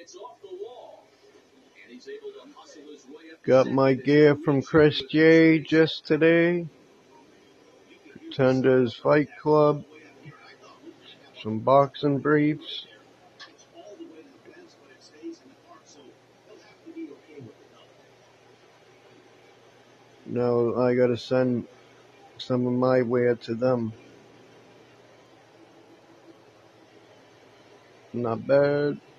Got my gear from Chris J just today. Contenders Fight Club. Some boxing briefs. Now I gotta send some of my wear to them. Not bad.